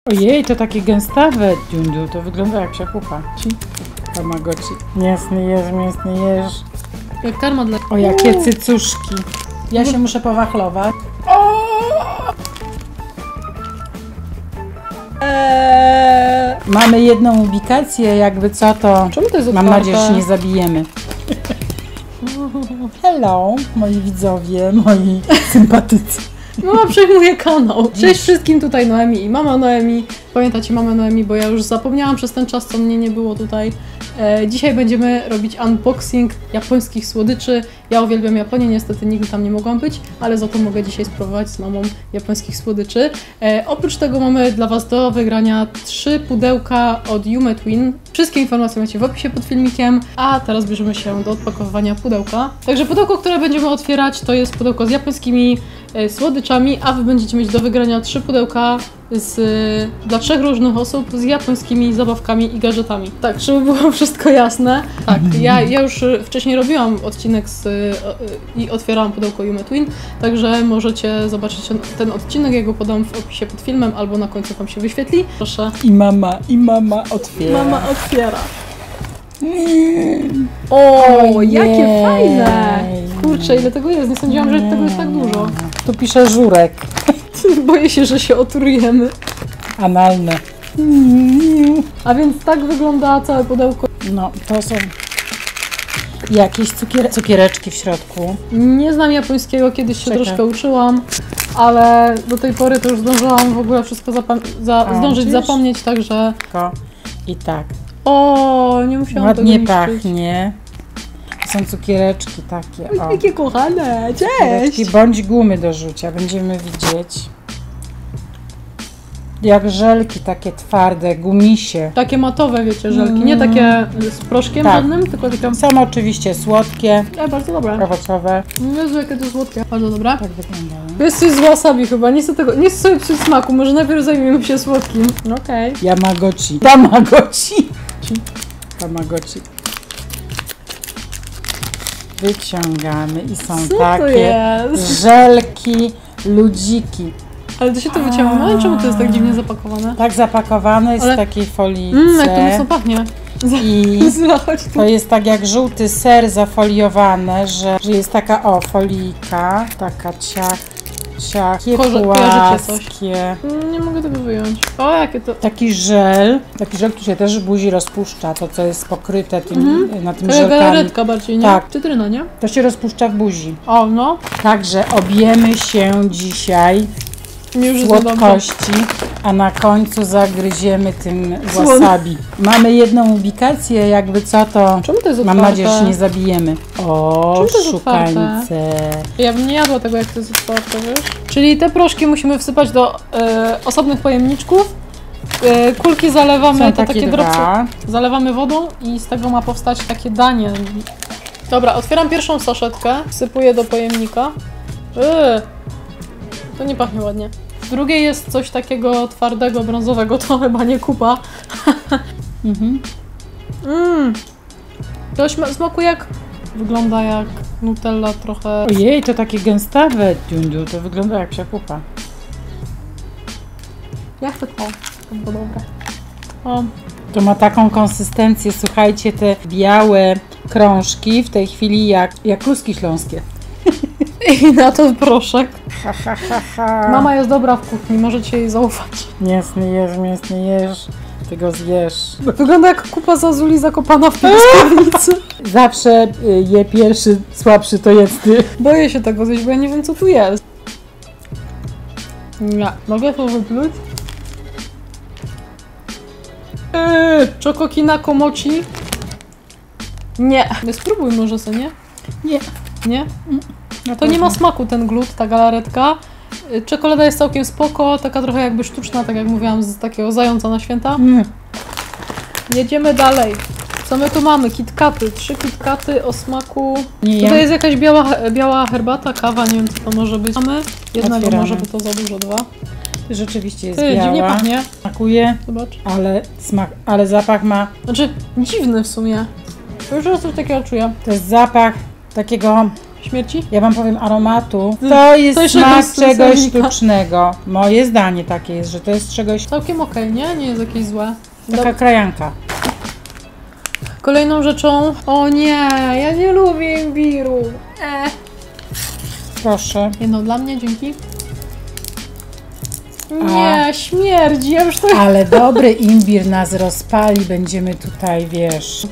Ojej, to takie gęstawe, dziundziu, to wygląda jak siakucha. Tamagotchi. Mięsny jesz. Jak karma dla... O, jakie cycuszki. Ja się muszę powachlować. Mamy jedną ubikację, jakby co to... Czemu to jest Mam otwarte? nadzieję, że się nie zabijemy. Hello, moi widzowie, moi sympatycy. Mama przejmuje kanał. Cześć wszystkim, tutaj Noemi i mama Noemi. Pamiętacie mamę Noemi, bo ja już zapomniałam przez ten czas, co mnie nie było tutaj. Dzisiaj będziemy robić unboxing japońskich słodyczy. Ja uwielbiam Japonię, niestety nigdy tam nie mogłam być, ale za to mogę dzisiaj spróbować z mamą japońskich słodyczy. Oprócz tego mamy dla Was do wygrania 3 pudełka od Yume Twin. Wszystkie informacje macie w opisie pod filmikiem, a teraz bierzemy się do odpakowywania pudełka. Także pudełko, które będziemy otwierać, to jest pudełko z japońskimi słodyczami, a Wy będziecie mieć do wygrania 3 pudełka dla 3 różnych osób z japońskimi zabawkami i gadżetami. Tak, żeby było wszystko jasne. Tak, ja już wcześniej robiłam odcinek i otwierałam pudełko Yume Twin, także możecie zobaczyć ten odcinek, ja go podam w opisie pod filmem albo na końcu Wam się wyświetli. Proszę. I mama otwiera. Mama otwiera. O, jakie fajne! Kurczę, ile tego jest? Nie sądziłam, że tego jest tak dużo. Tu pisze żurek. Boję się, że się otrujemy. Analne. A więc tak wygląda całe pudełko. No, to są jakieś cukiereczki w środku. Nie znam japońskiego, kiedyś się troszkę uczyłam, ale do tej pory to już zdążyłam w ogóle wszystko zdążyć zapomnieć, także... I tak. O, nie musiałam ładnie tego niszczyć. pachnie. Są cukiereczki takie. O. Jakie kochane, Cukiereczki cześć! bądź gumy do rzucia, będziemy widzieć. Jak żelki takie twarde, gumisie. Takie matowe, wiecie, żelki, nie takie z proszkiem żadnym, tylko takie... Są oczywiście słodkie, bardzo dobre. owocowe. Jezu, jakie to słodkie. Bardzo dobre. Tak wyglądają. To jest coś z wasabi chyba, nie chcę sobie psuć smaku, może najpierw zajmiemy się słodkim. Okej. Tamagotchi. Tamagotchi. Wyciągamy i są Co to takie jest? żelki, ludziki. Ale to się to wyciągnęło? Czemu to jest tak dziwnie zapakowane? Tak zapakowane jest w takiej folice. Jak to mocno pachnie. I to jest tak jak żółty ser zafoliowane, że jest taka folijka, taka ciach, płaskie. Nie mogę tego wyjąć. O, jakie to... Taki żel, tu się też w buzi rozpuszcza, to co jest pokryte na tym żelkami. Galaretka bardziej, nie? Tak. Cytryna, nie? To się rozpuszcza w buzi. O, no. Także objemy się dzisiaj słodkości, a na końcu zagryziemy tym wasabi. Mamy jedną ubikację, jakby co to... Czemu to jest otwarte? Mam nadzieję, że się nie zabijemy. O, szukańce. Ja bym nie jadła tego, jak to jest otwarte, wiesz? Czyli te proszki musimy wsypać do osobnych pojemniczków. Kulki zalewamy, te takie dropsy, zalewamy wodą i z tego ma powstać takie danie. Dobra, otwieram pierwszą saszetkę, wsypuję do pojemnika. To nie pachnie ładnie. W drugiej jest coś takiego twardego, brązowego, to chyba nie kupa. To smakuje jak... Wygląda jak Nutella trochę... Ojej, to takie gęstawe, dziundziu, to wygląda jak siakucha. Ja chcę to było dobre. O. To ma taką konsystencję, słuchajcie, te białe krążki w tej chwili jak kluski śląskie. I na to proszek. Mama jest dobra w kuchni, możecie jej zaufać. Mięsny jesz, ty go zjesz. Wygląda jak kupa zazuli zakopana w piaskownicy. Zawsze je pierwszy, słabszy to jest ty. Boję się tego zjeść, bo ja nie wiem, co tu jest. Nie, mogę to wypluć? Czokokina komochi? Nie. Spróbuj może sobie, nie? Nie. Nie? To nie ma smaku ten glut, ta galaretka. Czekolada jest całkiem spoko, taka trochę jakby sztuczna, tak jak mówiłam, z takiego zająca na święta. Jedziemy dalej. Co my tu mamy? KitKaty. 3 KitKaty o smaku... Tutaj jest jakaś biała herbata, kawa, nie wiem co to może być. Mamy jednego, może by to za dużo, 2. Rzeczywiście jest biała. Dziwnie pachnie. Smakuje, zobacz. Ale zapach ma... Znaczy, dziwny w sumie. Już raz coś takiego czuję. To jest zapach takiego Śmierci? Ja wam powiem aromatu. To jest To smak czegoś czegoś sensownika. sztucznego. Moje zdanie takie jest, że to jest czegoś... Całkiem okej, nie? Nie jest jakieś złe. Taka krajanka. Kolejną rzeczą... O nie, ja nie lubię imbiru. Proszę. Jedno dla mnie, dzięki. Nie, śmierdzi, ja już to... Ale dobry imbir nas rozpali. Będziemy tutaj, wiesz...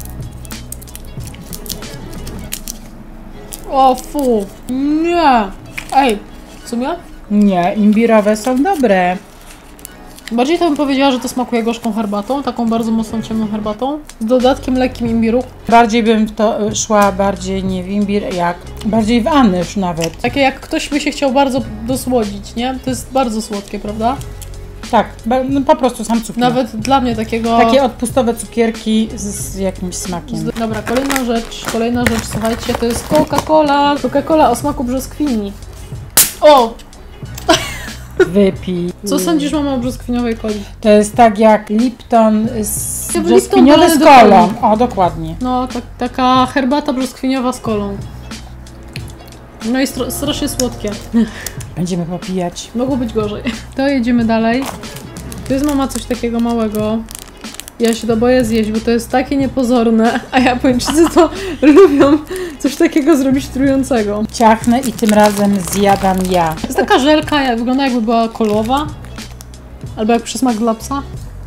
O fu, nie. Ej, w sumie? Nie, imbirowe są dobre. Bardziej to bym powiedziała, że to smakuje gorzką herbatą, taką bardzo mocną ciemną herbatą, z dodatkiem lekkim imbiru. Bardziej bym to szła bardziej nie w imbir, jak bardziej w anyż nawet. Takie jak ktoś by się chciał bardzo dosłodzić, nie? To jest bardzo słodkie, prawda? Tak, no po prostu sam cukier. Nawet dla mnie takiego... Takie odpustowe cukierki z jakimś smakiem. Dobra, kolejna rzecz, słuchajcie, to jest Coca-Cola. Coca-Cola o smaku brzoskwini. O! Wypij. Co sądzisz, mama, o brzoskwiniowej coli? To jest tak jak Lipton z Jakby brzoskwiniowy Lipton z dolany do kolą. coli. O, dokładnie. No, taka herbata brzoskwiniowa z kolą. No i strasznie słodkie. Będziemy popijać. Mogło być gorzej. To jedziemy dalej. Tu jest, mama, coś takiego małego. Ja się to boję zjeść, bo to jest takie niepozorne, a Japończycy to lubią coś takiego zrobić trującego. Ciachnę i tym razem zjadam ja. To jest taka żelka, wygląda jakby była kolowa. Albo jak przysmak dla psa.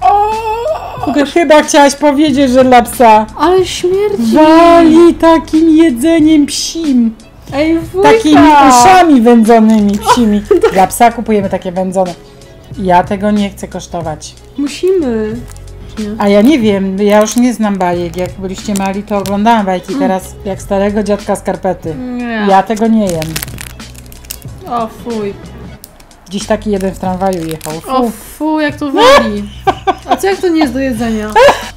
Chyba chciałaś powiedzieć, że dla psa. Ale śmierdzi! Wali takim jedzeniem psim. Ej, wujka! Takimi uszami wędzonymi psimi. Dla psa kupujemy takie wędzone. Ja tego nie chcę kosztować. Musimy. Nie. A ja nie wiem, ja już nie znam bajek. Jak byliście mali, to oglądałam bajki. Teraz jak starego dziadka skarpety. Nie. Ja tego nie jem. O fuj. Dziś taki jeden w tramwaju jechał. O fuj, jak to wali. A co jak to nie jest do jedzenia?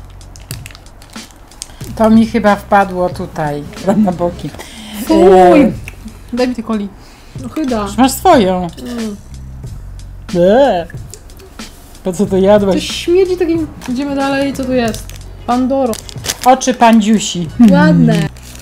To mi chyba wpadło tutaj, na boki. Fuj! Daj mi tej coli. No chyba. Masz swoją. Po co to To jadłeś? śmierdzi takim... Idziemy dalej, co tu jest? Pandoro. Oczy pandziusi. Ładne.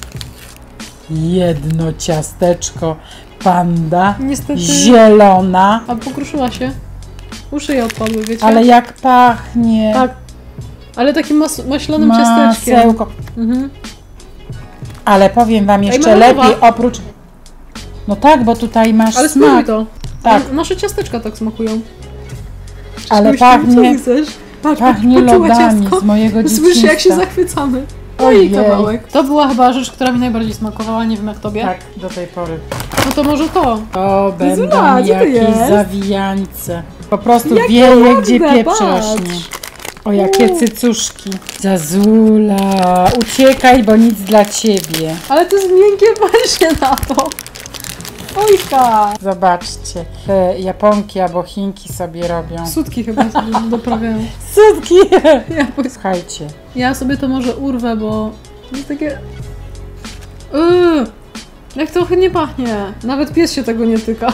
Jedno ciasteczko panda. Niestety... Zielona. A pokruszyła się. Uszy jej odpadły, wiecie? Ale jak pachnie. Tak. Ale takim maślanym ciasteczkiem. Masełko. Mhm. Ale powiem wam jeszcze melonowa. lepiej, oprócz... No tak, bo tutaj masz Ale spróbuj smak. to. Tak. Nasze ciasteczka tak smakują. Ale Gościu, co pachnie, ty chcesz? Patrz, pachnie poczuła lodami ciastko. z mojego dzieciństwa. Słyszę, jak się zachwycamy. Oj, Ojej. kawałek. To była chyba rzecz, która mi najbardziej smakowała, nie wiem jak tobie. Tak, do tej pory. No to może to. O, będą Zula, gdzie to jakieś jest? zawijańce. Po prostu Jakie wieje, ładne, gdzie pieprz patrz. rośnie. O, jakie cycuszki. Zazula, uciekaj, bo nic dla ciebie. Ale to jest miękkie, patrzcie na to. Ojka. Zobaczcie, te Japonki albo Chinki sobie robią. Sutki chyba sobie doprawiają. Cudki! Ja, Słuchajcie, ja sobie to może urwę, bo to jest takie... Jak trochę nie pachnie. Nawet pies się tego nie tyka.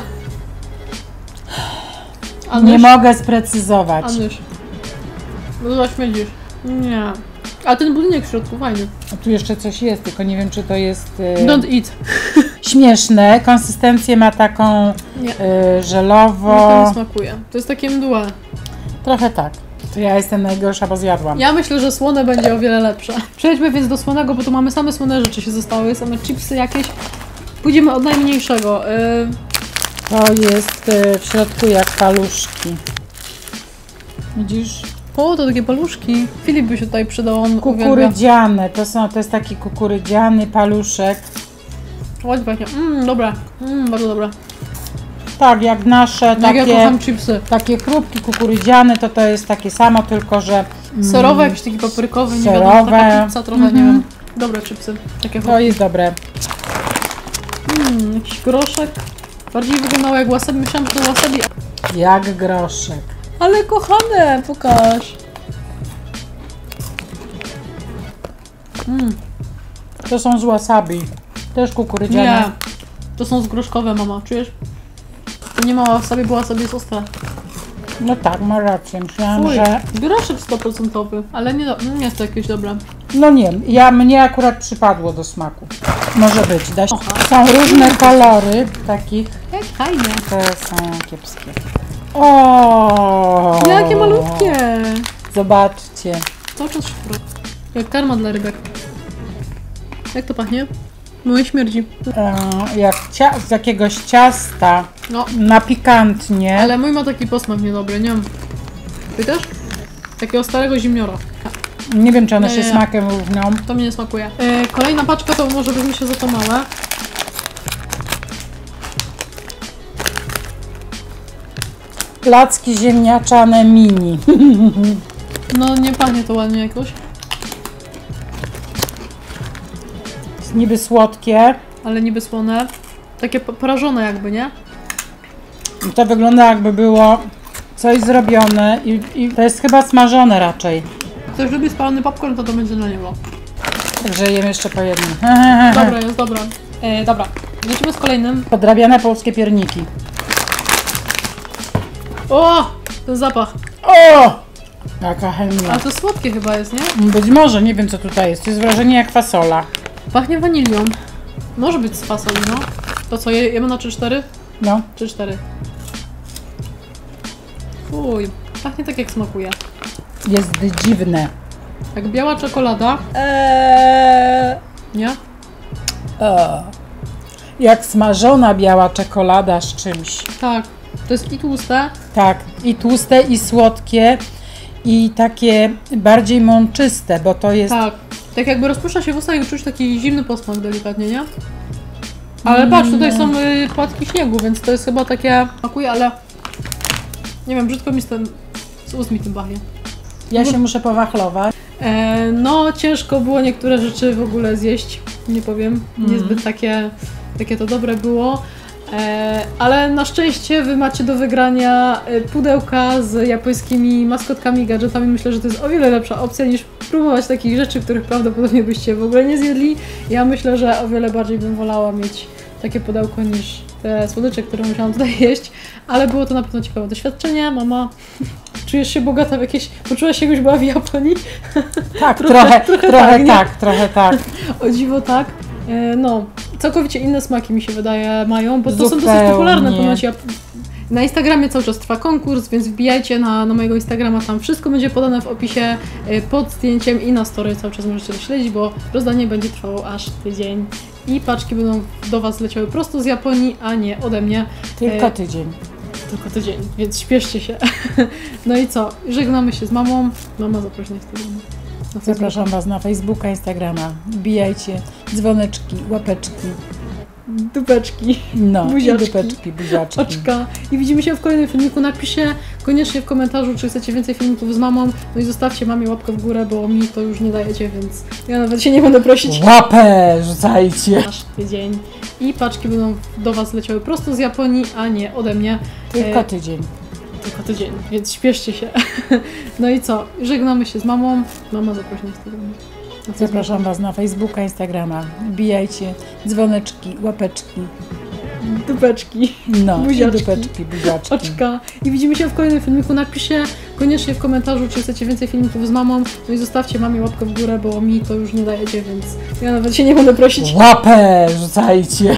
nie mogę sprecyzować. Anyś. Bo zobacz, śmierdzisz. Nie. A ten budynek w środku fajny. A tu jeszcze coś jest, tylko nie wiem, czy to jest Don't eat. śmieszne. Konsystencję ma taką Nie. Mi żelowo. to nie smakuje. To jest takie mdłe. Trochę tak. To ja jestem najgorsza, bo zjadłam. Ja myślę, że słone będzie o wiele lepsze. Przejdźmy więc do słonego, bo tu mamy same słone rzeczy się zostały, same chipsy jakieś. Pójdziemy od najmniejszego. To jest w środku jak paluszki. Widzisz? O, to takie paluszki. Filip by się tutaj przydał, on uwielbia. Kukurydziane. To jest taki kukurydziany paluszek. Ładnie pachnie. Dobra. Bardzo dobra. Tak, jak nasze Jak ja takie, kocham chipsy. takie chrupki kukurydziane, to jest takie samo, tylko że Serowe, jakiś taki paprykowy, nie serowe. wiadomo, taka pizza trochę, nie wiem. Dobre chipsy. Takie to jest dobre. jakiś groszek. Bardziej wyglądało jak wasabi. Myślałam, że to wasabi. Jak groszek. Ale kochane, pokaż. To są z wasabi. Też kukurydziane. Nie. To są zgroszkowe, mama. Czujesz? To nie ma wasabi, bo wasabi jest ostre. No tak, ma rację. Myślałam, Fuj, że groszek 100%. Ale nie jest to jakieś dobre. No nie, mnie akurat przypadło do smaku. Może być. Są różne kolory takich. Jak fajnie. Te są kiepskie. O! Jakie malutkie. Zobaczcie. Cały czas szpro. Jak karma dla rybek. Jak to pachnie? Moje śmierdzi. Jak z jakiegoś ciasta. No. Na pikantnie. Ale mój ma taki posmak niedobry, nie wiem. Ty też? Takiego starego zimniora. Nie wiem, czy one się smakiem równią. To mnie nie smakuje. Kolejna paczka to może by mi się za to małe. Placki ziemniaczane mini. No nie pachnie to ładnie jakoś. Jest niby słodkie. Ale niby słone. Takie porażone jakby, nie? To wygląda, jakby było coś zrobione i to jest chyba smażone raczej. Ktoś lubi spalony popcorn, to będzie dla niego. Także jem jeszcze po jednym. Dobra, jest dobra. Dobra, lecimy z kolejnym. Podrabiane polskie pierniki. O! Ten zapach. O! Jaka chemia. Ale to słodkie chyba jest, nie? Być może, nie wiem co tutaj jest. To jest wrażenie jak fasola. Pachnie wanilią. Może być z fasoli, no. To co, jemy na 3-4? No. 3-4. Fuj, pachnie tak jak smakuje. Jest dziwne. Jak biała czekolada. Nie? Jak smażona biała czekolada z czymś. Tak. To jest i tłuste. Tak. I tłuste, i słodkie, i takie bardziej mączyste, bo to jest... Tak. Tak jakby rozpuszcza się w ustach i czuć taki zimny posmak delikatnie, nie? Ale patrz, tutaj są płatki śniegu, więc to jest chyba takie... Smakuje, ale... Nie wiem, brzydko mi z ust mi tym pachnie. Ja się muszę powachlować. No, ciężko było niektóre rzeczy w ogóle zjeść, nie powiem. Niezbyt takie to dobre było. Ale na szczęście wy macie do wygrania pudełka z japońskimi maskotkami, gadżetami. Myślę, że to jest o wiele lepsza opcja niż próbować takich rzeczy, których prawdopodobnie byście w ogóle nie zjedli. Ja myślę, że o wiele bardziej bym wolała mieć takie pudełko niż te słodycze, które musiałam tutaj jeść. Ale było to na pewno ciekawe doświadczenie. Mama, czujesz się bogata w jakieś... Poczułaś się, jakbyś była w Japonii? Tak, trochę tak, trochę tak. O dziwo tak. No, całkowicie inne smaki mi się wydaje mają, bo to są Zupełnie. dosyć popularne ponoć. Na Instagramie cały czas trwa konkurs, więc wbijajcie na mojego Instagrama, tam wszystko będzie podane w opisie pod zdjęciem i na story cały czas możecie to śledzić, bo rozdanie będzie trwało aż tydzień i paczki będą do Was leciały prosto z Japonii, a nie ode mnie. Tylko tydzień. Tylko tydzień, więc śpieszcie się. No i co? Żegnamy się z mamą. Mama zaprosi na Instagrama. Zapraszam Was na Facebooka, Instagrama. Wbijajcie dzwoneczki, łapeczki. Dupeczki, No, buziaczki, i dupeczki, buziaczki. oczka. I widzimy się w kolejnym filmiku. Napiszcie koniecznie w komentarzu, czy chcecie więcej filmików z mamą. No i zostawcie mamie łapkę w górę, bo mi to już nie dajecie, więc ja nawet się nie będę prosić. Łapę rzucajcie. Aż tydzień. I paczki będą do Was leciały prosto z Japonii, a nie ode mnie. Tylko tydzień. Tylko tydzień, więc śpieszcie się. No i co? Żegnamy się z mamą. Mama zaprosi na Instagrama. Zapraszam Was na Facebooka, Instagrama. Wbijajcie dzwoneczki, łapeczki. Dupeczki, No, buziaczki, i dupeczki, buziaczki. oczka. I widzimy się w kolejnym filmiku. Napiszcie koniecznie w komentarzu, czy chcecie więcej filmików z mamą. No i zostawcie mamie łapkę w górę, bo mi to już nie dajecie, więc ja nawet się nie będę prosić. Łapę rzucajcie.